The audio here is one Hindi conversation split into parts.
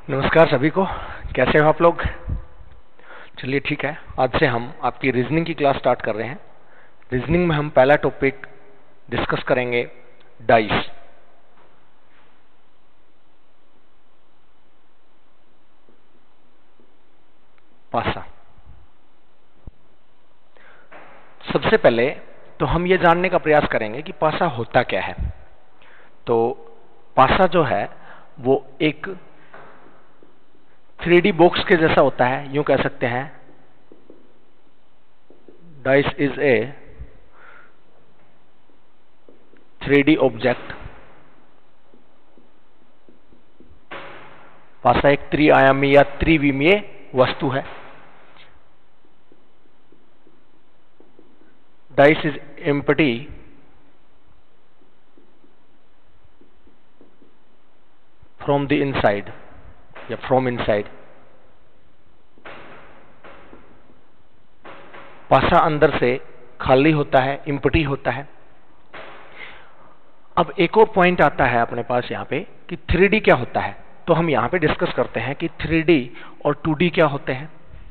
नमस्कार सभी को, कैसे हो आप लोग। चलिए ठीक है, आज से हम आपकी रीजनिंग की क्लास स्टार्ट कर रहे हैं। रीजनिंग में हम पहला टॉपिक डिस्कस करेंगे डाइस। पासा। सबसे पहले तो हम ये जानने का प्रयास करेंगे कि पासा होता क्या है। तो पासा जो है वो एक 3D बॉक्स के जैसा होता है, यूं कह सकते हैं। Dice is a 3D object. पासा एक त्रिआयामी या त्रिविमीय वस्तु है। Dice is empty from the inside या फ्रॉम इनसाइड। पासा अंदर से खाली होता है, एम्प्टी होता है। अब एक और पॉइंट आता है अपने पास यहां पे कि 3D क्या होता है। तो हम यहां पे डिस्कस करते हैं कि 3D और 2D क्या होते हैं।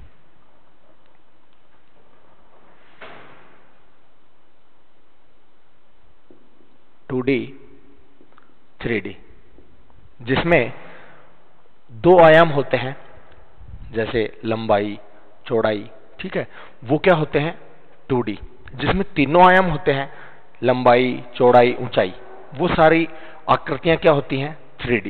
टू डी 3D, जिसमें दो आयाम होते हैं, जैसे लंबाई, चौड़ाई, ठीक है, वो क्या होते हैं 2D। जिसमें तीनों आयाम होते हैं, लंबाई, चौड़ाई, ऊंचाई, वो सारी आकृतियां क्या होती हैं 3D।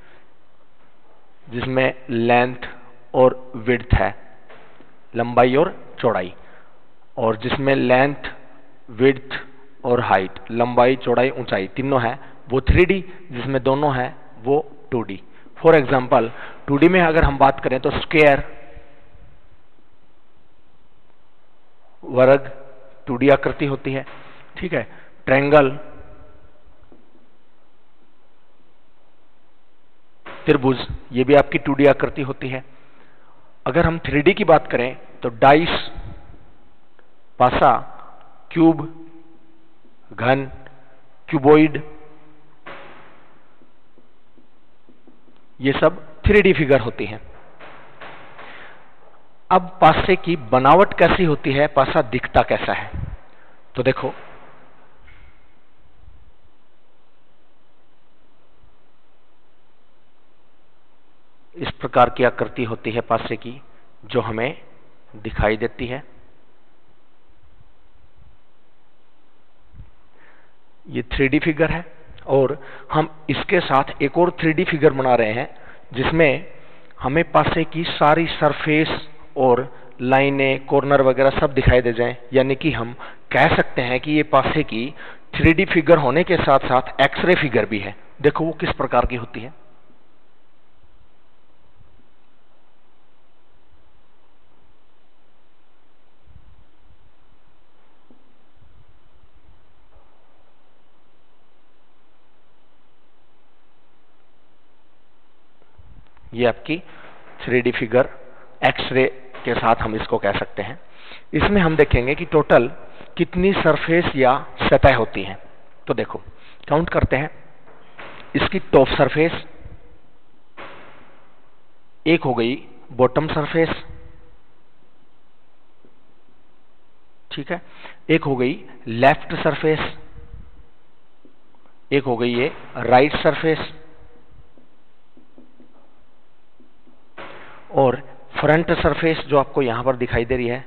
जिसमें लेंथ और विड्थ है, लंबाई और चौड़ाई, और जिसमें लेंथ, विड्थ और हाइट, लंबाई, चौड़ाई, ऊंचाई तीनों है, वो 3D। जिसमें दोनों है वो 2D। फॉर एग्जाम्पल 2D में अगर हम बात करें तो स्क्वायर, वर्ग 2D आकृति होती है, ठीक है। ट्रायंगल, त्रिभुज, ये भी आपकी 2D आकृति होती है। अगर हम 3D की बात करें तो डाइस, पासा, क्यूब, घन, क्यूबॉइड, ये सब 3D फिगर होती हैं। अब पासे की बनावट कैसी होती है, पासा दिखता कैसा है। तो देखो, इस प्रकार की आकृति होती है पासे की, जो हमें दिखाई देती है। ये 3D फिगर है, और हम इसके साथ एक और 3D फिगर बना रहे हैं, जिसमें हमें पासे की सारी सरफेस और लाइनें, कॉर्नर वगैरह सब दिखाई दे जाएं। यानी कि हम कह सकते हैं कि ये पासे की 3D फिगर होने के साथ साथ एक्सरे फिगर भी है। देखो वो किस प्रकार की होती है। ये आपकी 3D फिगर एक्सरे के साथ हम इसको कह सकते हैं। इसमें हम देखेंगे कि टोटल कितनी सरफेस या सतह होती हैं। तो देखो, काउंट करते हैं। इसकी टॉप सरफेस एक हो गई, बॉटम सरफेस, ठीक है, एक हो गई लेफ्ट सरफेस, एक हो गई ये राइट सरफेस, और फ्रंट सरफेस जो आपको यहां पर दिखाई दे रही है,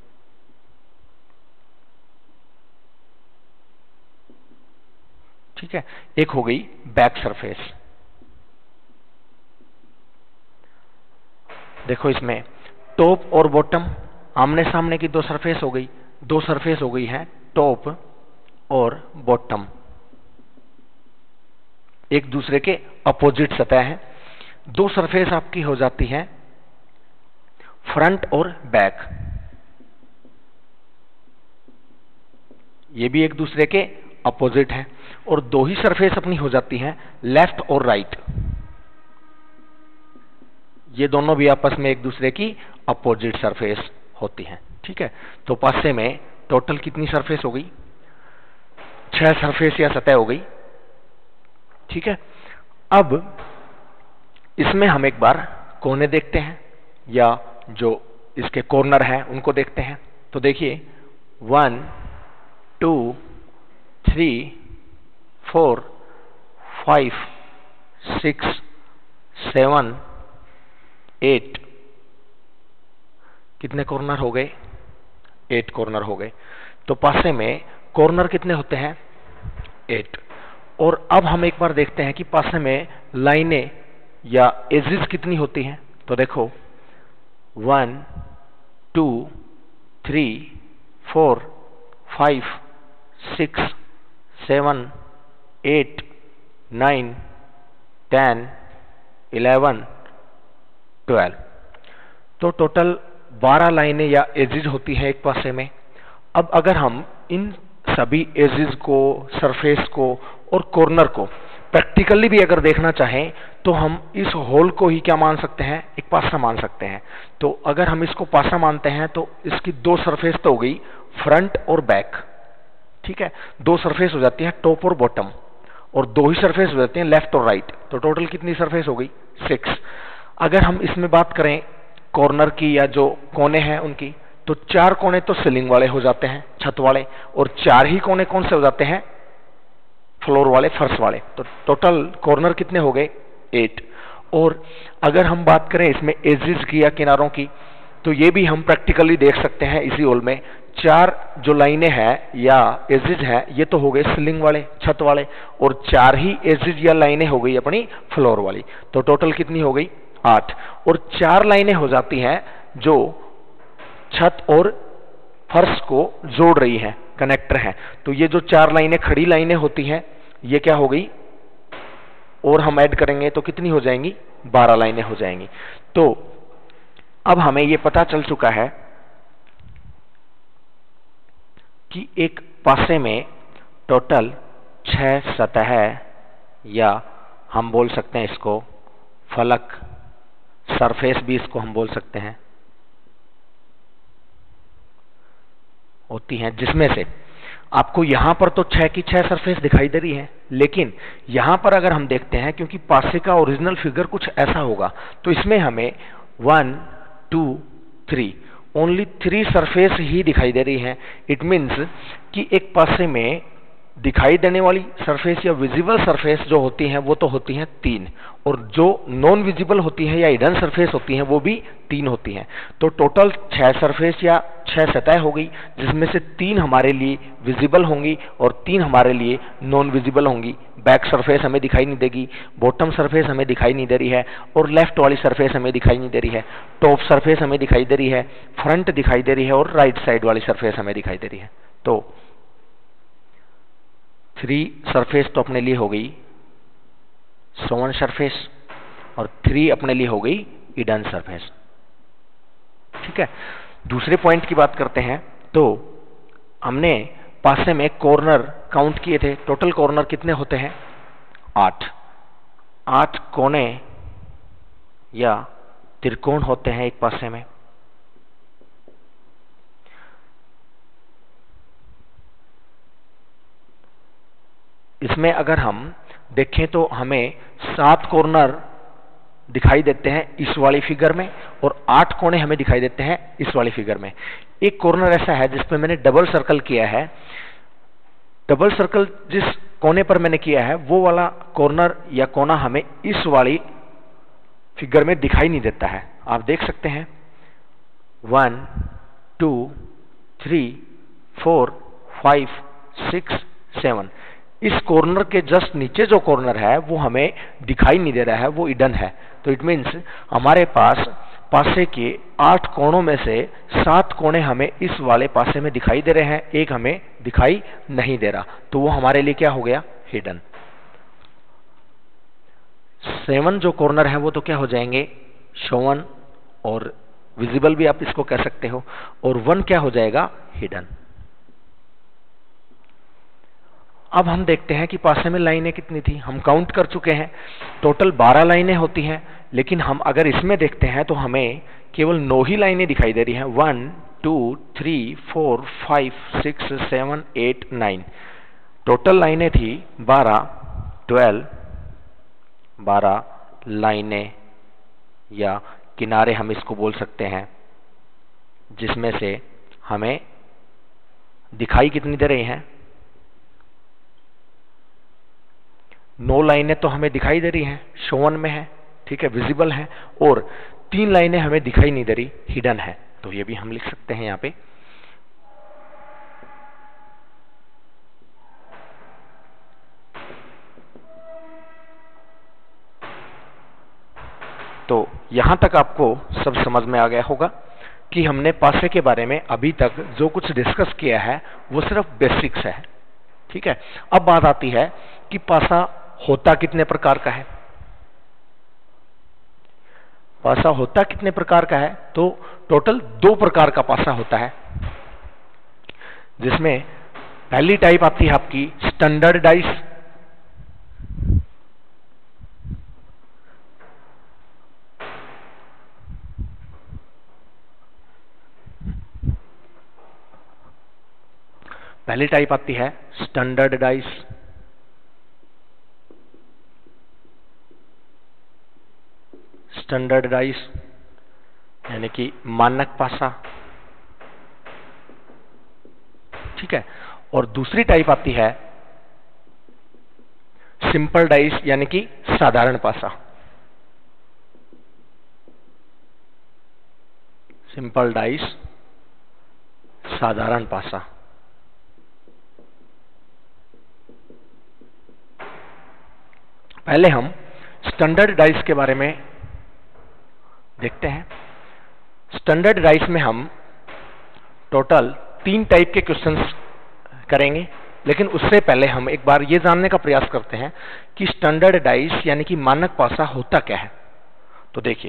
ठीक है, एक हो गई बैक सरफेस। देखो इसमें टॉप और बॉटम आमने सामने की दो सरफेस हो गई, दो सरफेस हो गई है टॉप और बॉटम, एक दूसरे के अपोजिट सतह है। दो सरफेस आपकी हो जाती है फ्रंट और बैक, ये भी एक दूसरे के अपोजिट है। और दो ही सरफेस अपनी हो जाती हैं लेफ्ट और राइट, ये दोनों भी आपस में एक दूसरे की अपोजिट सरफेस होती हैं, ठीक है। तो पासे में टोटल कितनी सरफेस हो गई, 6 सरफेस या सतह हो गई, ठीक है। अब इसमें हम एक बार कोने देखते हैं या जो इसके कॉर्नर हैं उनको देखते हैं। तो देखिए 1 2 3 4 5 6 7 8 कितने कॉर्नर हो गए? 8 कॉर्नर हो गए। तो पासे में कॉर्नर कितने होते हैं? 8। और अब हम एक बार देखते हैं कि पासे में लाइनें या एजेस कितनी होती हैं। तो देखो 1 2 3 4 5 6 7 8 9 10 11 12। तो टोटल 12 लाइनें या एजेस होती हैं एक पासे में। अब अगर हम इन सभी एजेस को, सरफेस को और कॉर्नर को प्रैक्टिकली भी अगर देखना चाहें तो हम इस होल को ही क्या मान सकते हैं? एक पासा मान सकते हैं। तो अगर हम इसको पासा मानते हैं तो इसकी दो सरफेस तो हो गई, फ्रंट और बैक। ठीक है, दो सरफेस हो जाती है टॉप और बॉटम, और दो ही सरफेस हो जाती हैं लेफ्ट और राइट। तो टोटल कितनी सरफेस हो गई? 6। अगर हम इसमें बात करें कॉर्नर की या जो कोने हैं उनकी, तो 4 कोने तो सीलिंग वाले हो जाते हैं, छत वाले, और 4 ही कोने कौन से हो जाते हैं? फ्लोर वाले, फर्श वाले। तो टोटल कॉर्नर कितने हो गए? 8। और अगर हम बात करें इसमें एजेस की या किनारों की, तो ये भी हम प्रैक्टिकली देख सकते हैं इसी होल में। 4 जो लाइनें हैं या एजेस हैं ये तो हो गए सीलिंग वाले, छत वाले, और 4 ही एजेस या लाइनें हो गई अपनी फ्लोर वाली। तो टोटल कितनी हो गई? 8। और 4 लाइनें हो जाती हैं जो छत और फर्श को जोड़ रही हैं, कनेक्टर हैं। तो ये जो 4 लाइनें खड़ी लाइनें होती हैं ये क्या हो गई? और हम ऐड करेंगे तो कितनी हो जाएंगी? 12 लाइनें हो जाएंगी। तो अब हमें ये पता चल चुका है कि एक पासे में टोटल 6 सतह या हम बोल सकते हैं इसको फलक, सरफेस भी इसको हम बोल सकते हैं, होती हैं, जिसमें से आपको यहां पर तो 6 की 6 सरफेस दिखाई दे रही है, लेकिन यहां पर अगर हम देखते हैं, क्योंकि पासे का ओरिजिनल फिगर कुछ ऐसा होगा, तो इसमें हमें 1 2 3 ओनली 3 सरफेस ही दिखाई दे रही है। इट मीन्स कि एक पासे में दिखाई देने वाली सरफेस या विजिबल सरफेस जो होती हैं वो तो होती हैं 3, और जो नॉन विजिबल होती है या हिडन सरफेस होती हैं वो भी 3 होती हैं। तो टोटल 6 सरफेस या 6 सतह हो गई, जिसमें से 3 हमारे लिए विजिबल होंगी और 3 हमारे लिए नॉन विजिबल होंगी। बैक सरफेस हमें दिखाई नहीं देगी, बॉटम सरफेस हमें दिखाई नहीं दे रही है, और लेफ्ट वाली सरफेस हमें दिखाई नहीं दे रही है। टॉप सरफेस हमें दिखाई दे रही है, फ्रंट दिखाई दे रही है, और राइट साइड वाली सरफेस हमें दिखाई दे रही है। तो 3 सरफेस तो अपने लिए हो गई सोवन सरफेस, और 3 अपने लिए हो गई हिडन सरफेस। ठीक है, दूसरे पॉइंट की बात करते हैं। तो हमने पासे में कॉर्नर काउंट किए थे, टोटल कॉर्नर कितने होते हैं? 8। 8 कोने या त्रिकोण होते हैं एक पासे में। इसमें अगर हम देखें तो हमें 7 कॉर्नर दिखाई देते हैं इस वाली फिगर में, और 8 कोने हमें दिखाई देते हैं इस वाली फिगर में। एक कॉर्नर ऐसा है जिसपे मैंने डबल सर्कल किया है। डबल सर्कल जिस कोने पर मैंने किया है वो वाला कॉर्नर या कोना हमें इस वाली फिगर में दिखाई नहीं देता है। आप देख सकते हैं 1 2 3 4 5 6 7। इस कॉर्नर के जस्ट नीचे जो कॉर्नर है वो हमें दिखाई नहीं दे रहा है, वो हिडन है। तो इट मीन्स हमारे पास पासे के 8 कोणों में से 7 कोने हमें इस वाले पासे में दिखाई दे रहे हैं, एक हमें दिखाई नहीं दे रहा। तो वो हमारे लिए क्या हो गया? हिडन। 7 जो कॉर्नर है वो तो क्या हो जाएंगे? शोवन, और विजिबल भी आप इसको कह सकते हो, और 1 क्या हो जाएगा? हिडन। अब हम देखते हैं कि पासे में लाइनें कितनी थी। हम काउंट कर चुके हैं, टोटल 12 लाइनें होती हैं, लेकिन हम अगर इसमें देखते हैं तो हमें केवल 9 ही लाइनें दिखाई दे रही हैं। 1 2 3 4 5 6 7 8 9। टोटल लाइनें थी 12 12 लाइनें या किनारे हम इसको बोल सकते हैं, जिसमें से हमें दिखाई कितनी दे रही हैं? 9 लाइनें तो हमें दिखाई दे रही हैं, शोवन में है, ठीक है, विजिबल है, और 3 लाइनें हमें दिखाई नहीं दे रही, हिडन है। तो ये भी हम लिख सकते हैं यहां पे। तो यहां तक आपको सब समझ में आ गया होगा कि हमने पासे के बारे में अभी तक जो कुछ डिस्कस किया है वो सिर्फ बेसिक्स है, ठीक है। अब बात आती है कि पासा होता कितने प्रकार का है। पासा होता कितने प्रकार का है? तो टोटल 2 प्रकार का पासा होता है, जिसमें पहली टाइप आती है आपकी स्टैंडर्ड डाइस, पहली टाइप आती है स्टैंडर्ड डाइस। स्टैंडर्ड डाइस यानी कि मानक पासा, ठीक है। और दूसरी टाइप आती है सिंपल डाइस यानी कि साधारण पासा। सिंपल डाइस, साधारण पासा। पहले हम स्टैंडर्ड डाइस के बारे में देखते हैं। स्टैंडर्ड डाइस में हम टोटल 3 टाइप के क्वेश्चंस करेंगे, लेकिन उससे पहले हम एक बार ये जानने का प्रयास करते हैं कि स्टैंडर्ड डाइस यानी कि मानक पासा होता क्या है। तो देखिए,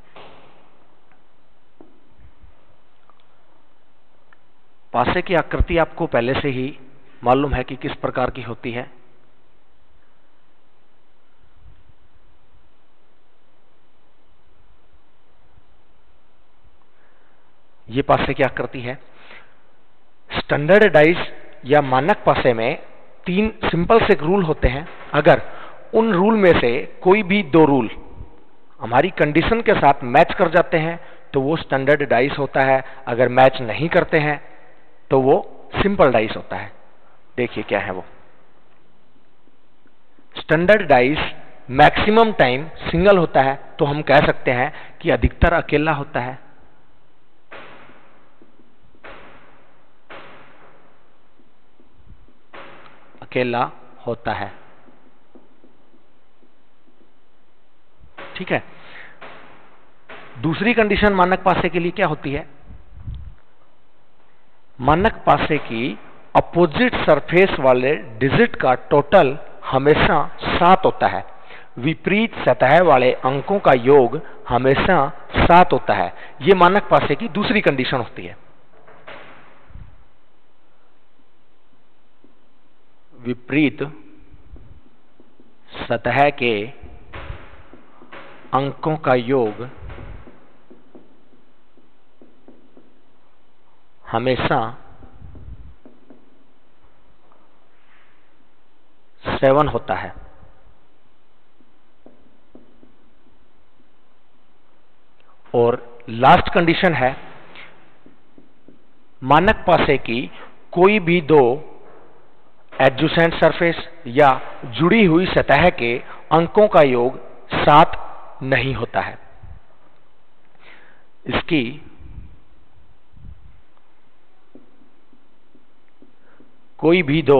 पासे की आकृति आपको पहले से ही मालूम है कि किस प्रकार की होती है। ये पासे की आकृति है। स्टैंडर्ड डाइस या मानक पासे में 3 सिंपल से रूल होते हैं। अगर उन रूल में से कोई भी 2 रूल हमारी कंडीशन के साथ मैच कर जाते हैं तो वो स्टैंडर्ड डाइस होता है। अगर मैच नहीं करते हैं तो वो सिंपल डाइस होता है। देखिए क्या है वो। Standard dice maximum time single होता है, तो हम कह सकते हैं कि अधिकतर अकेला होता है। अकेला होता है, ठीक है। दूसरी कंडीशन मानक पासे के लिए क्या होती है? मानक पासे की अपोजिट सरफेस वाले डिजिट का टोटल हमेशा 7 होता है। विपरीत सतह वाले अंकों का योग हमेशा 7 होता है। यह मानक पासे की दूसरी कंडीशन होती है। विपरीत सतह के अंकों का योग हमेशा 7 होता है। और लास्ट कंडीशन है, मानक पासे की कोई भी 2 एडजेसेंट सरफेस या जुड़ी हुई सतह के अंकों का योग 7 नहीं होता है। इसकी कोई भी 2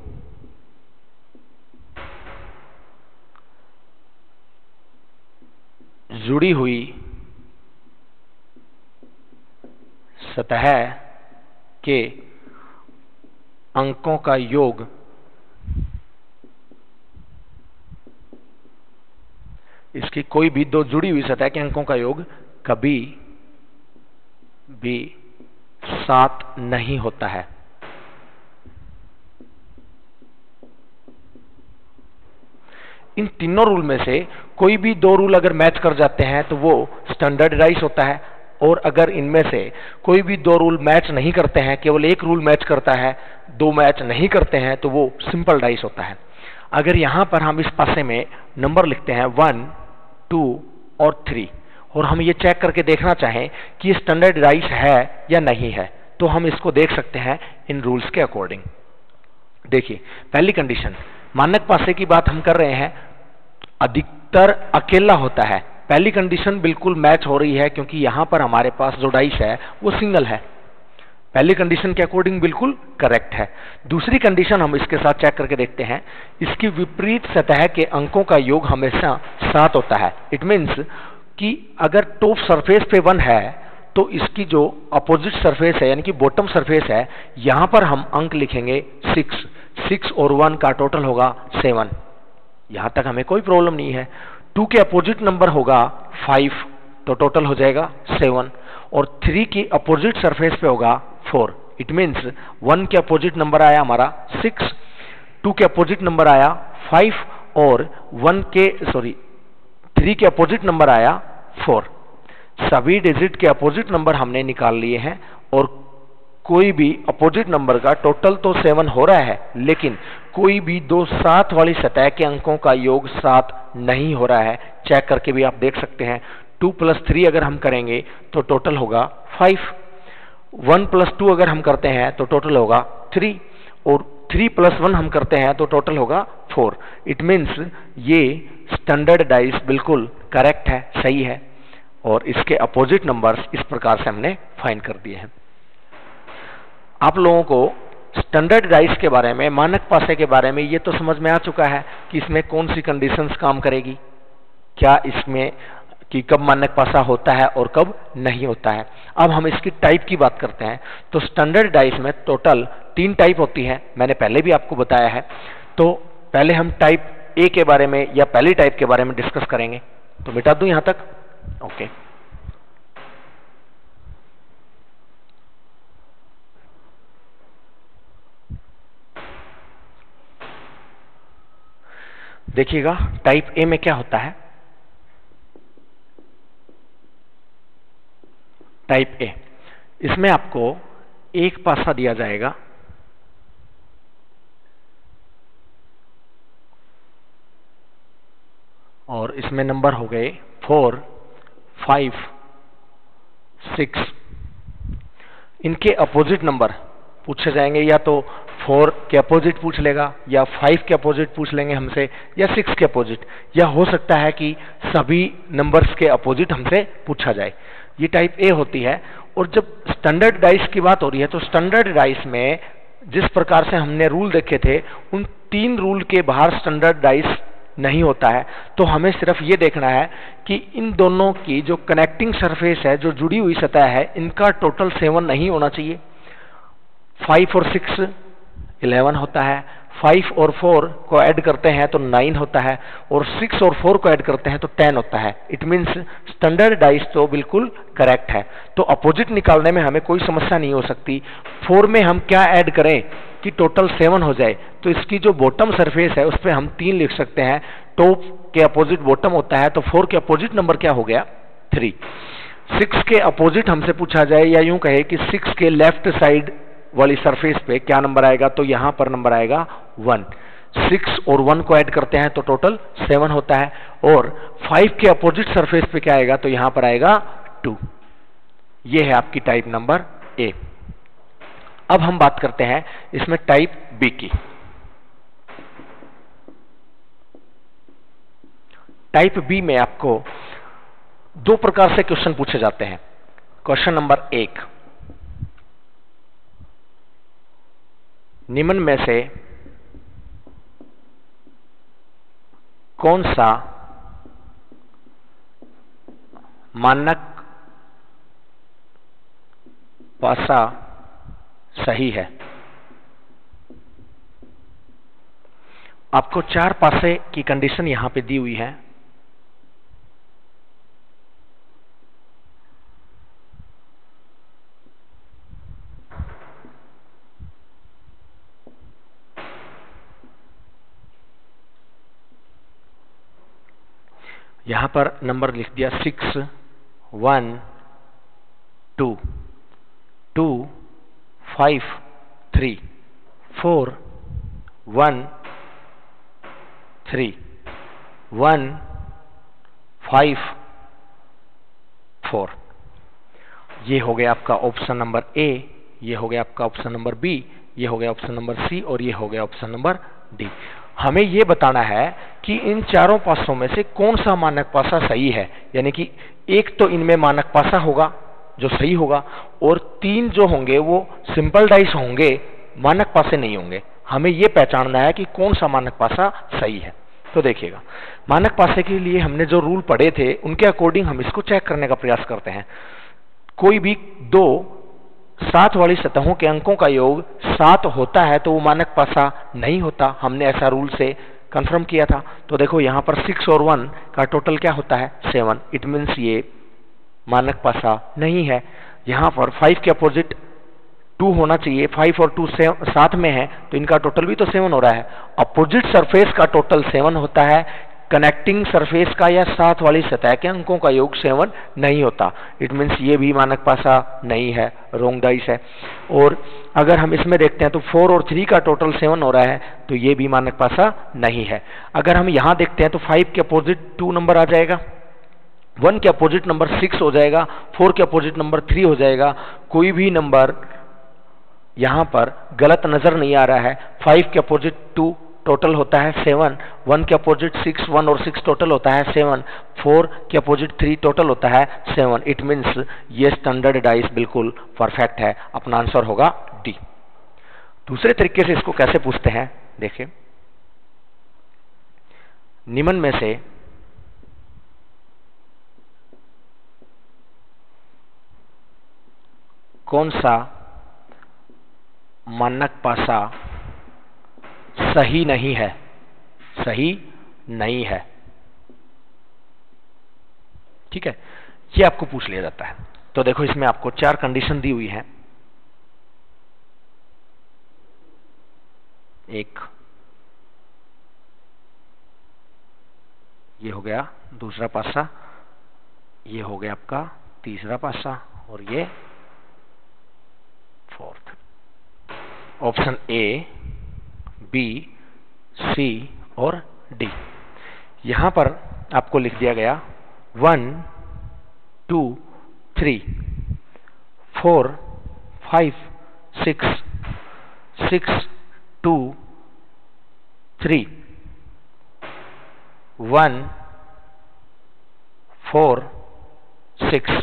जुड़ी हुई सतह के अंकों का योग इसकी कोई भी 2 जुड़ी हुई सतह के अंकों का योग कभी भी 7 नहीं होता है। इन तीनों रूल में से कोई भी 2 रूल अगर मैच कर जाते हैं तो वो स्टैंडर्ड डाइस होता है, और अगर इनमें से कोई भी 2 रूल मैच नहीं करते हैं, केवल एक रूल मैच करता है, 2 मैच नहीं करते हैं, तो वो सिंपल डाइस होता है। अगर यहां पर हम इस पासे में नंबर लिखते हैं 1, 2 और 3, और हम ये चेक करके देखना चाहें कि स्टैंडर्डाइज है या नहीं है, तो हम इसको देख सकते हैं इन रूल्स के अकॉर्डिंग। देखिए, पहली कंडीशन, मानक पासे की बात हम कर रहे हैं, अधिकतर अकेला होता है। पहली कंडीशन बिल्कुल मैच हो रही है क्योंकि यहां पर हमारे पास जो डाइस है वो सिंगल है। पहली कंडीशन के अकॉर्डिंग बिल्कुल करेक्ट है। दूसरी कंडीशन हम इसके साथ चेक करके देखते हैं, इसकी विपरीत सतह के अंकों का योग हमेशा 7 होता है। इट मीन्स कि अगर टॉप सरफेस पे 1 है तो इसकी जो अपोजिट सरफेस है यानी कि बॉटम सरफेस है, यहां पर हम अंक लिखेंगे 6 और 1 का टोटल होगा 7। यहां तक हमें कोई प्रॉब्लम नहीं है। 2 के अपोजिट नंबर होगा 5 तो टोटल हो जाएगा 7, और 3 की अपोजिट सरफेस पे होगा 4। इट मीन्स 1 के अपोजिट नंबर आया हमारा 6, 2 के अपोजिट नंबर आया 5 और 3 के अपोजिट नंबर आया 4। सभी डिजिट के अपोजिट नंबर हमने निकाल लिए हैं और कोई भी अपोजिट नंबर का टोटल तो 7 हो रहा है, लेकिन कोई भी दो साथ वाली सतह के अंकों का योग 7 नहीं हो रहा है। चेक करके भी आप देख सकते हैं। 2 + 3 अगर हम करेंगे तो टोटल होगा 5, 1 + 2 अगर हम करते हैं तो टोटल होगा 3, और 3 + 1 हम करते हैं तो टोटल होगा 4। इट मीन्स ये स्टैंडर्डाइज बिल्कुल करेक्ट है, सही है, और इसके अपोजिट नंबर्स इस प्रकार से हमने फाइंड कर दिए हैं। आप लोगों को स्टैंडर्डाइज के बारे में, मानक पासे के बारे में ये तो समझ में आ चुका है कि इसमें कौन सी कंडीशंस काम करेगी, क्या इसमें कि कब मानक पासा होता है और कब नहीं होता है। अब हम इसकी टाइप की बात करते हैं। तो स्टैंडर्डाइज में टोटल 3 टाइप होती है, मैंने पहले भी आपको बताया है। तो पहले हम टाइप ए के बारे में या पहली टाइप के बारे में डिस्कस करेंगे। तो मिटा दूं यहां तक, ओके। देखिएगा टाइप ए में क्या होता है। टाइप ए, इसमें आपको एक पासा दिया जाएगा और इसमें नंबर हो गए 4, 5, 6। इनके अपोजिट नंबर पूछे जाएंगे, या तो 4 के अपोजिट पूछ लेगा, या 5 के अपोजिट पूछ लेंगे हमसे, या 6 के अपोजिट, या हो सकता है कि सभी नंबर्स के अपोजिट हमसे पूछा जाए। ये टाइप ए होती है। और जब स्टैंडर्डाइज की बात हो रही है तो स्टैंडर्डाइज में जिस प्रकार से हमने रूल देखे थे, उन 3 रूल के बाहर स्टैंडर्डाइज नहीं होता है। तो हमें सिर्फ ये देखना है कि इन दोनों की जो कनेक्टिंग सरफेस है, जो जुड़ी हुई सतह है, इनका टोटल 7 नहीं होना चाहिए। 5 और 6 11 होता है, 5 और 4 को ऐड करते हैं तो 9 होता है, और 6 और 4 को ऐड करते हैं तो 10 होता है। इट मीन्स स्टैंडर्डाइज तो बिल्कुल करेक्ट है। तो अपोजिट निकालने में हमें कोई समस्या नहीं हो सकती। 4 में हम क्या ऐड करें कि टोटल 7 हो जाए, तो इसकी जो बॉटम सरफेस है उस पर हम 3 लिख सकते हैं। टॉप के अपोजिट बॉटम होता है, तो 4 के अपोजिट नंबर क्या हो गया 3। 6 के अपोजिट हमसे पूछा जाए, या यूं कहे कि 6 के लेफ्ट साइड वाली सरफेस पे क्या नंबर आएगा, तो यहां पर नंबर आएगा 1। 6 और 1 को ऐड करते हैं तो टोटल 7 होता है, और 5 के अपोजिट सरफेस पे क्या आएगा, तो यहां पर आएगा 2। ये है आपकी टाइप नंबर ए। अब हम बात करते हैं इसमें टाइप बी की। टाइप बी में आपको 2 प्रकार से क्वेश्चन पूछे जाते हैं। क्वेश्चन नंबर 1, निम्न में से कौन सा मानक पासा सही है। आपको 4 पासे की कंडीशन यहां पे दी हुई है। यहां पर नंबर लिख दिया 6, 1, 2, 2, 5, 3, 4, 1, 3, 1, 5, 4। ये हो गया आपका ऑप्शन नंबर ए, ये हो गया आपका ऑप्शन नंबर बी, ये हो गया ऑप्शन नंबर सी और ये हो गया ऑप्शन नंबर डी। हमें ये बताना है कि इन चारों पासों में से कौन सा मानक पासा सही है, यानी कि एक तो इनमें मानक पासा होगा जो सही होगा और 3 जो होंगे वो सिंपल डाइस होंगे, मानक पासे नहीं होंगे। हमें यह पहचानना है कि कौन सा मानक पासा सही है। तो देखिएगा, मानक पासे के लिए हमने जो रूल पढ़े थे उनके अकॉर्डिंग हम इसको चेक करने का प्रयास करते हैं। कोई भी दो साथ वाली सतहों के अंकों का योग 7 होता है तो वो मानक पासा नहीं होता, हमने ऐसा रूल से कंफर्म किया था। तो देखो यहां पर 6 और 1 का टोटल क्या होता है 7, इट मीन्स ये मानक पासा नहीं है। यहां पर 5 के अपोजिट 2 होना चाहिए, 5 और 2 साथ में है तो इनका टोटल भी तो 7 हो रहा है। अपोजिट सरफेस का टोटल 7 होता है, कनेक्टिंग सरफेस का या साथ वाली सतह के अंकों का योग 7 नहीं होता। इट मीन्स ये भी मानक पासा नहीं है, रोंग डाइस है। और अगर हम इसमें देखते हैं तो 4 और 3 का टोटल 7 हो रहा है तो ये भी मानक पासा नहीं है। अगर हम यहां देखते हैं तो 5 के अपोजिट 2 नंबर आ जाएगा, 1 के अपोजिट नंबर 6 हो जाएगा, 4 के अपोजिट नंबर 3 हो जाएगा। कोई भी नंबर यहां पर गलत नजर नहीं आ रहा है। 5 के अपोजिट 2 टोटल होता है 7, 1 के अपोजिट 6, 1 और 6 टोटल होता है 7, 4 के अपोजिट 3 टोटल होता है 7। इट मीन्स ये स्टैंडर्ड डाइस बिल्कुल परफेक्ट है, अपना आंसर होगा डी। दूसरे तरीके से इसको कैसे पूछते हैं देखिए, निम्न में से कौन सा मानक पासा सही नहीं है, सही नहीं है, ठीक है, ये आपको पूछ लिया जाता है। तो देखो इसमें आपको 4 कंडीशन दी हुई है। एक ये हो गया दूसरा पासा, ये हो गया आपका तीसरा पासा और ये fourth. Option A, B, C और डी। यहां पर आपको लिख दिया गया 1 2 3 4 5 6 6 2 3 1 4 6।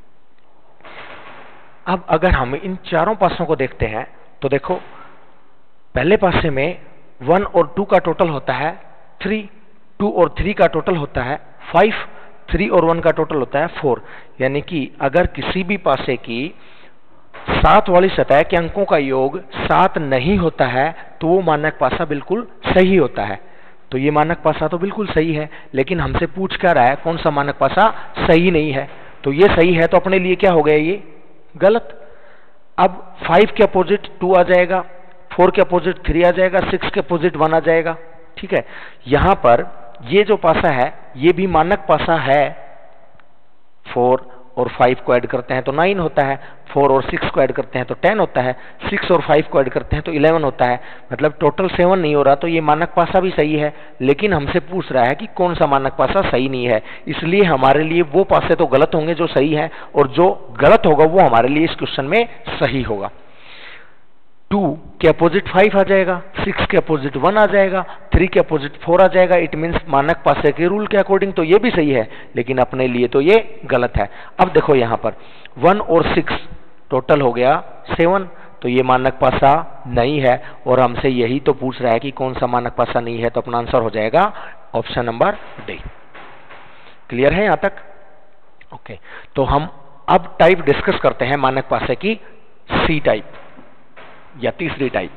अब अगर हम इन चारों पासों को देखते हैं तो देखो पहले पासे में 1 और 2 का टोटल होता है 3, 2 और 3 का टोटल होता है 5, 3 और 1 का टोटल होता है 4। यानी कि अगर किसी भी पासे की 7 वाली सतह के अंकों का योग 7 नहीं होता है तो वो मानक पासा बिल्कुल सही होता है। तो ये मानक पासा तो बिल्कुल सही है, लेकिन हमसे पूछ क्या रहा है कौन सा मानक पासा सही नहीं है। तो ये सही है तो अपने लिए क्या हो गया ये गलत। अब 5 के अपोजिट 2 आ जाएगा, 4 के अपोजिट 3 आ जाएगा, 6 के अपोजिट 1 आ जाएगा, ठीक है। यहां पर ये जो पासा है ये भी मानक पासा है। 4 और 5 को ऐड करते हैं तो 9 होता है, 4 और 6 को ऐड करते हैं तो 10 होता है, 6 और 5 को ऐड करते हैं तो 11 होता है। मतलब टोटल 7 नहीं हो रहा, तो ये मानक पासा भी सही है, लेकिन हमसे पूछ रहा है कि कौन सा मानक पासा सही नहीं है। इसलिए हमारे लिए वो पासे तो गलत होंगे जो सही है, और जो गलत होगा वो हमारे लिए इस क्वेश्चन में सही होगा। 2 के अपोजिट 5 आ जाएगा, 6 के अपोजिट 1 आ जाएगा, 3 के अपोजिट 4 आ जाएगा। इट मीन्स मानक पासे के रूल के अकॉर्डिंग तो ये भी सही है, लेकिन अपने लिए तो ये गलत है। अब देखो यहां पर 1 और 6 टोटल हो गया 7, तो ये मानक पासा नहीं है, और हमसे यही तो पूछ रहा है कि कौन सा मानक पासा नहीं है, तो अपना आंसर हो जाएगा ऑप्शन नंबर डी। क्लियर है यहां तक? ओके, तो हम अब टाइप डिस्कस करते हैं मानक पासे की, सी टाइप या तीसरी टाइप।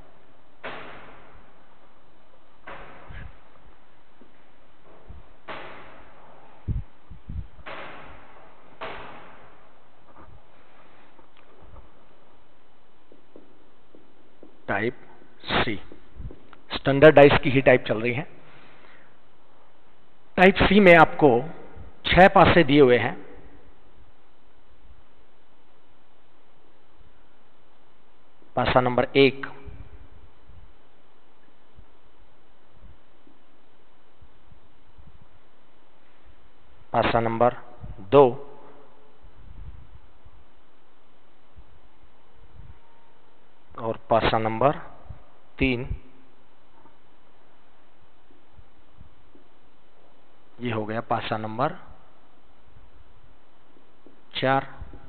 टाइप सी स्टैंडर्ड डाइस की ही टाइप चल रही है। टाइप सी में आपको 6 पासे दिए हुए हैं। पासा नंबर 1, पासा नंबर 2, पासा नंबर 3, ये हो गया पासा नंबर 4,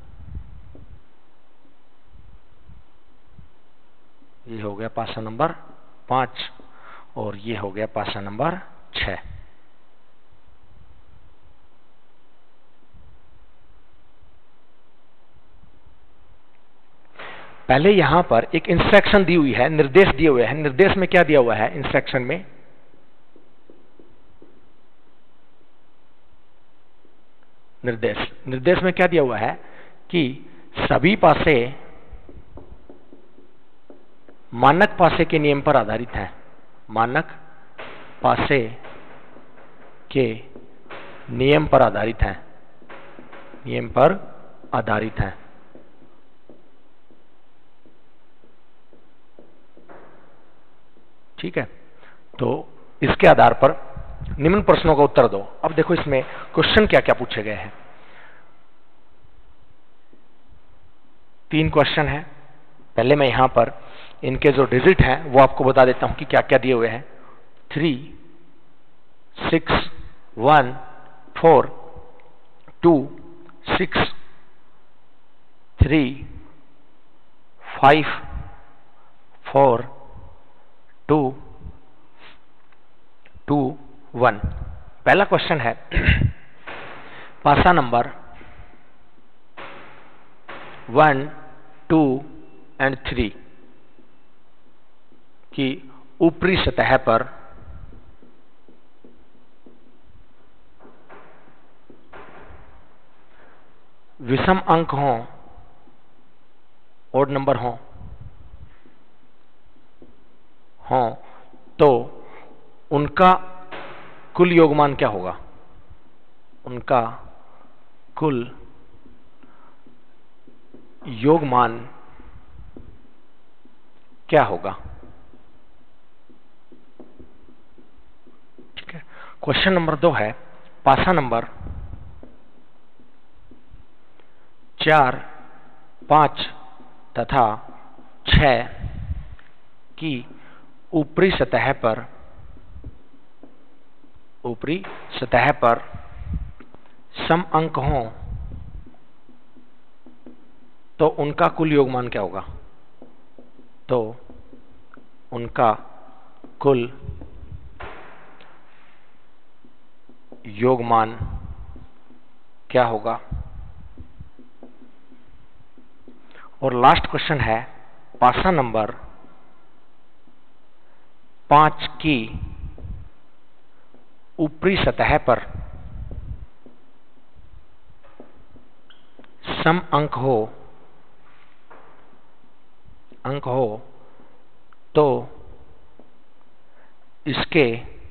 ये हो गया पासा नंबर 5 और ये हो गया पासा नंबर 6। पहले यहां पर एक इंस्ट्रक्शन दी हुई है, निर्देश दिए हुए हैं। निर्देश में क्या दिया हुआ है? इंस्ट्रक्शन में निर्देश में क्या दिया हुआ है कि सभी पासे मानक पासे के नियम पर आधारित हैं। मानक पासे के नियम पर आधारित हैं, नियम पर आधारित हैं। ठीक है, तो इसके आधार पर निम्न प्रश्नों का उत्तर दो। अब देखो इसमें क्वेश्चन क्या क्या पूछे गए हैं। 3 क्वेश्चन है। पहले मैं यहां पर इनके जो डिजिट हैं वो आपको बता देता हूं कि क्या क्या दिए हुए हैं। 3, 6, 1, 4, 2, 6, 3, 5, 4, 2, 2, 1। पहला क्वेश्चन है पासा नंबर 1, 2 एंड 3 की ऊपरी सतह पर विषम अंक हों, ओड नंबर हों तो उनका कुल योगमान क्या होगा? उनका कुल योगमान क्या होगा? ठीक है। क्वेश्चन नंबर 2 है पासा नंबर 4, 5 तथा 6 की ऊपरी सतह पर सम अंक हों तो उनका कुल योगमान क्या होगा? तो उनका कुल योगमान क्या होगा? और लास्ट क्वेश्चन है पासा नंबर 5 की ऊपरी सतह पर सम अंक हो तो इसके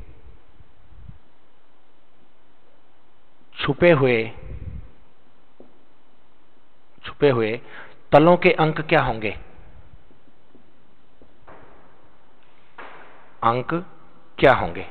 छुपे हुए तलों के अंक क्या होंगे? अंक क्या होंगे?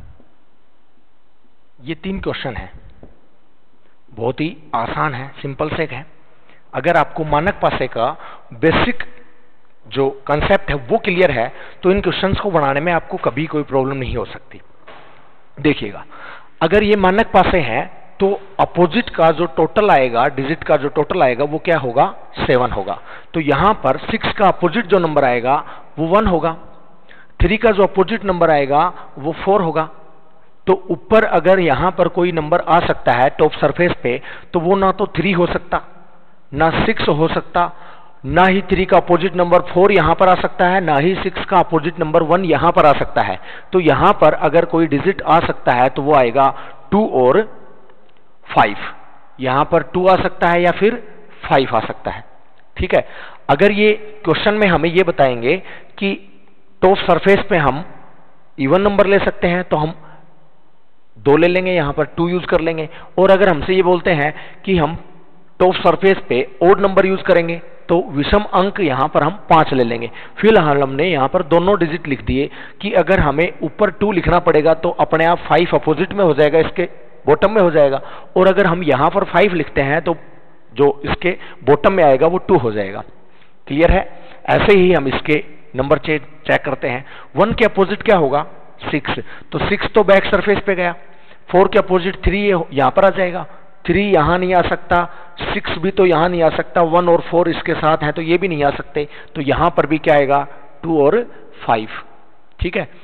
ये 3 क्वेश्चन हैं, बहुत ही आसान है, सिंपल से है। अगर आपको मानक पासे का बेसिक जो कंसेप्ट है वो क्लियर है तो इन क्वेश्चंस को बनाने में आपको कभी कोई प्रॉब्लम नहीं हो सकती। देखिएगा, अगर ये मानक पासे हैं तो अपोजिट का जो टोटल आएगा, डिजिट का जो टोटल आएगा वो क्या होगा? 7 होगा। तो यहां पर 6 का अपोजिट जो नंबर आएगा वो 1 होगा, 3 का जो अपोजिट नंबर आएगा वो 4 होगा। तो ऊपर अगर यहां पर कोई नंबर आ सकता है टॉप सरफेस पे तो वो ना तो 3 हो सकता, ना 6 हो सकता, ना ही 3 का अपोजिट नंबर 4 यहां पर आ सकता है, ना ही 6 का अपोजिट नंबर 1 यहां पर आ सकता है। तो यहां पर अगर कोई डिजिट आ सकता है तो वो आएगा 2 और 5। यहां पर 2 आ सकता है या फिर 5 आ सकता है। ठीक है। अगर ये क्वेश्चन में हमें ये बताएंगे कि टॉप सरफेस पे हम इवन नंबर ले सकते हैं तो हम 2 ले लेंगे, यहां पर 2 यूज कर लेंगे। और अगर हमसे ये बोलते हैं कि हम टॉप सरफेस पे ओड नंबर यूज करेंगे तो विषम अंक यहां पर हम 5 ले लेंगे। फिलहाल हमने यहां पर दोनों डिजिट लिख दिए कि अगर हमें ऊपर 2 लिखना पड़ेगा तो अपने आप 5 अपोजिट में हो जाएगा, इसके बॉटम में हो जाएगा। और अगर हम यहां पर 5 लिखते हैं तो जो इसके बॉटम में आएगा वो 2 हो जाएगा। क्लियर है? ऐसे ही हम इसके नंबर चेक करते हैं। 1 के अपोजिट क्या होगा? 6, तो 6 तो बैक सरफेस पे गया। 4 के अपोजिट 3 यहां पर आ जाएगा, 3 यहां नहीं आ सकता, 6 भी तो यहां नहीं आ सकता, 1 और 4 इसके साथ हैं तो ये भी नहीं आ सकते, तो यहां पर भी क्या आएगा? 2 और 5। ठीक है,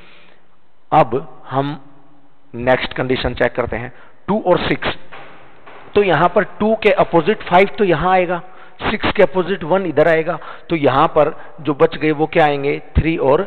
अब हम नेक्स्ट कंडीशन चेक करते हैं। 2 और 6, तो यहां पर 2 के अपोजिट 5 तो यहां आएगा, 6 के अपोजिट 1 इधर आएगा, तो यहां पर जो बच गए वो क्या आएंगे? 3 और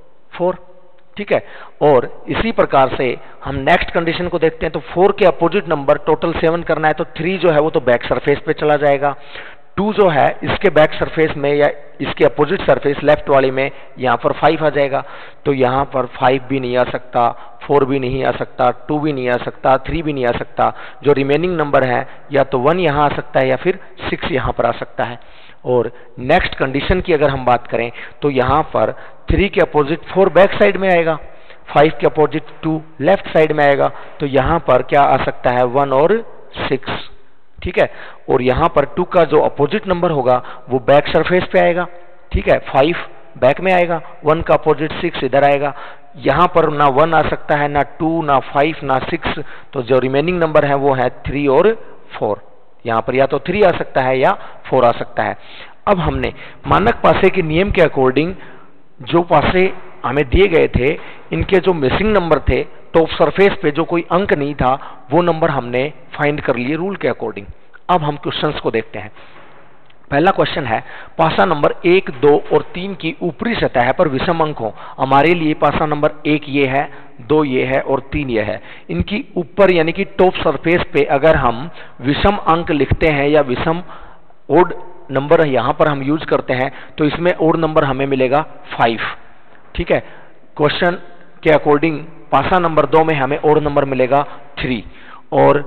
4। ठीक है, और इसी प्रकार से हम नेक्स्ट कंडीशन को देखते हैं। तो 4 के अपोजिट नंबर टोटल 7 करना है, तो 3 जो है वो तो बैक सरफेस पे चला जाएगा, 2 जो है इसके बैक सरफेस में या इसके अपोजिट सरफेस लेफ्ट वाली में यहां पर 5 आ जाएगा, तो यहां पर 5 भी नहीं आ सकता, 4 भी नहीं आ सकता, 2 भी नहीं आ सकता, 3 भी नहीं आ सकता। जो रिमेनिंग नंबर है या तो 1 यहां आ सकता है या फिर 6 यहां पर आ सकता है। और नेक्स्ट कंडीशन की अगर हम बात करें तो यहां पर 3 के अपोजिट 4 बैक साइड में आएगा, 5 के अपोजिट 2 लेफ्ट साइड में आएगा, तो यहां पर क्या आ सकता है? 1 और 6। ठीक है, और यहां पर 2 का जो अपोजिट नंबर होगा वो बैक सरफेस पे आएगा। ठीक है, 5 बैक में आएगा, 1 का अपोजिट 6 इधर आएगा, यहां पर ना 1 आ सकता है, ना 2, ना 5, ना 6, तो जो रिमेनिंग नंबर है वो है 3 और 4। यहां पर या तो 3 आ सकता है या 4 आ सकता है। अब हमने मानक पासे के नियम के अकॉर्डिंग जो पासे हमें दिए गए थे, इनके जो मिसिंग नंबर थे, टॉप सरफेस पे जो कोई अंक नहीं था, वो नंबर हमने फाइंड कर लिए रूल के अकॉर्डिंग। अब हम क्वेश्चंस को देखते हैं। पहला क्वेश्चन है, पासा नंबर 1, 2 और 3 की ऊपरी सतह पर विषम अंक हो। हमारे लिए पासा नंबर 1 ये है, 2 ये है और 3 ये है। इनकी ऊपर यानी कि टॉप सरफेस पे अगर हम विषम अंक लिखते हैं या विषम ओड नंबर यहां पर हम यूज करते हैं, तो इसमें ओड नंबर हमें मिलेगा 5। ठीक है, क्वेश्चन के अकॉर्डिंग पासा नंबर 2 में हमें ओड नंबर मिलेगा 3 और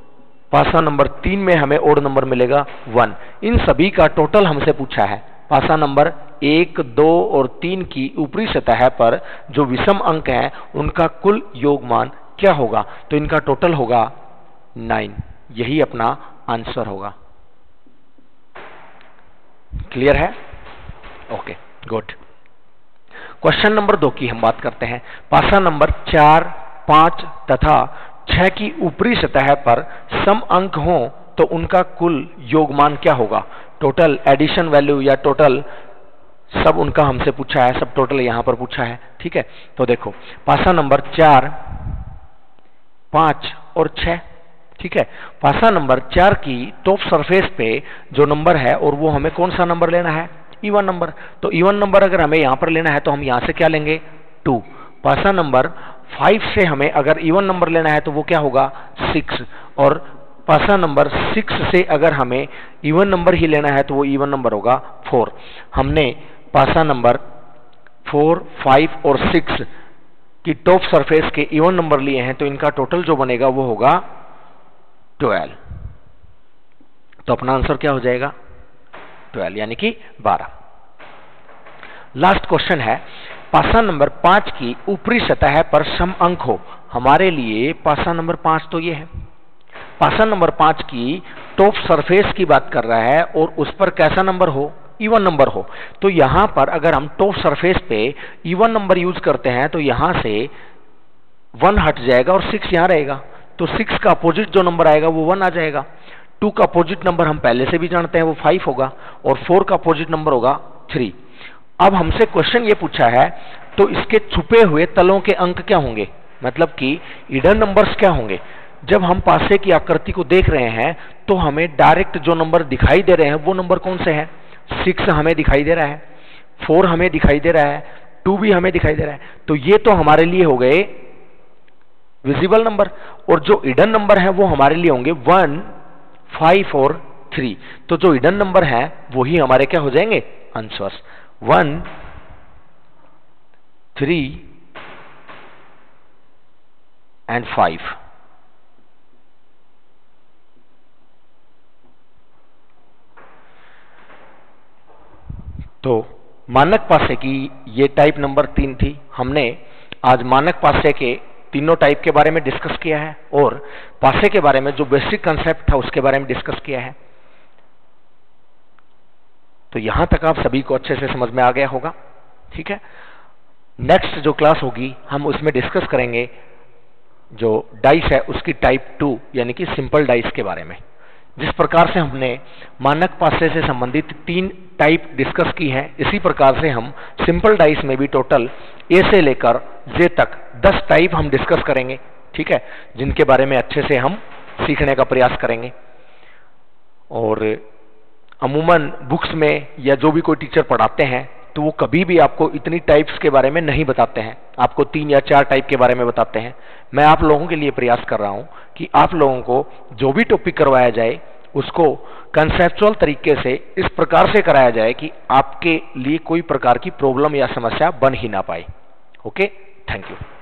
पासा नंबर 3 में हमें ओड नंबर मिलेगा 1। इन सभी का टोटल हमसे पूछा है। पासा नंबर 1, 2 और 3 की ऊपरी सतह पर जो विषम अंक हैं उनका कुल योगमान क्या होगा? तो इनका टोटल होगा 9। यही अपना आंसर होगा। क्लियर है? Okay, good. क्वेश्चन नंबर 2 की हम बात करते हैं। पासा नंबर 4, 5 तथा 6 की ऊपरी सतह पर सम अंक हो तो उनका कुल योगमान क्या होगा? टोटल एडिशन वैल्यू या टोटल सब उनका हमसे पूछा है, सब टोटल यहां पर पूछा है। ठीक है, तो देखो पासा नंबर 4, 5 और 6। ठीक है, पासा नंबर 4 की टॉप सरफेस पे जो नंबर है और वो हमें कौन सा नंबर लेना है? Even number. तो इवन नंबर अगर हमें यहां पर लेना है तो हम यहां से क्या लेंगे? 2। पासा नंबर 5 से हमें अगर इवन नंबर लेना है तो वो क्या होगा? 6। और पासा नंबर 6 से अगर हमें इवन नंबर ही लेना है तो वो इवन नंबर होगा 4। हमने पासा नंबर 4, 5 और 6 की टॉप सरफेस के इवन नंबर लिए हैं, तो इनका टोटल जो बनेगा वो होगा 12। तो अपना आंसर क्या हो जाएगा? 12 यानी कि 12। लास्ट क्वेश्चन है, पासा नंबर 5 की ऊपरी सतह पर सम अंक हो। हमारे लिए पासा नंबर 5 तो ये है। पासा नंबर 5 की टॉप सरफेस की बात कर रहा है और उस पर कैसा नंबर हो? इवन नंबर हो। तो यहां पर अगर हम टॉप सरफेस पे इवन नंबर यूज करते हैं तो यहां से 1 हट जाएगा और 6 यहां रहेगा, तो 6 का अपोजिट जो नंबर आएगा वो 1 आ जाएगा। 2 का अपोजिट नंबर हम पहले से भी जानते हैं वो 5 होगा और 4 का अपोजिट नंबर होगा 3। अब हमसे क्वेश्चन ये पूछा है तो इसके छुपे हुए तलों के अंक क्या होंगे? मतलब कि इडन नंबर्स क्या होंगे? जब हम पासे की आकृति को देख रहे हैं तो हमें डायरेक्ट जो नंबर दिखाई दे रहे हैं वो नंबर कौन से हैं? 6 हमें दिखाई दे रहा है, 4 हमें दिखाई दे रहा है, 2 भी हमें दिखाई दे रहा है, तो ये तो हमारे लिए हो गए विजिबल नंबर। और जो इडन नंबर है वो हमारे लिए होंगे 1, 5 और 3। तो जो इडन नंबर है वही हमारे क्या हो जाएंगे? Answers 1, 3 and 5। तो मानक पासे की ये टाइप नंबर 3 थी। हमने आज मानक पासे के तीनों टाइप के बारे में डिस्कस किया है और पासे के बारे में जो बेसिक कंसेप्ट था उसके बारे में डिस्कस किया है। तो यहां तक आप सभी को अच्छे से समझ में आ गया होगा। ठीक है। नेक्स्ट जो क्लास होगी हम उसमें डिस्कस करेंगे जो डाइस है उसकी टाइप 2 यानी कि सिंपल डाइस के बारे में। जिस प्रकार से हमने मानक पासे से संबंधित 3 टाइप डिस्कस की हैं, इसी प्रकार से हम सिंपल डाइस में भी टोटल ए से लेकर जे तक 10 टाइप हम डिस्कस करेंगे, ठीक है, जिनके बारे में अच्छे से हम सीखने का प्रयास करेंगे। और अमूमन बुक्स में या जो भी कोई टीचर पढ़ाते हैं तो वो कभी भी आपको इतनी टाइप्स के बारे में नहीं बताते हैं, आपको 3 या 4 टाइप के बारे में बताते हैं। मैं आप लोगों के लिए प्रयास कर रहा हूं कि आप लोगों को जो भी टॉपिक करवाया जाए उसको कंसेप्चुअल तरीके से इस प्रकार से कराया जाए कि आपके लिए कोई प्रकार की प्रॉब्लम या समस्या बन ही ना पाए। Okay, thank you.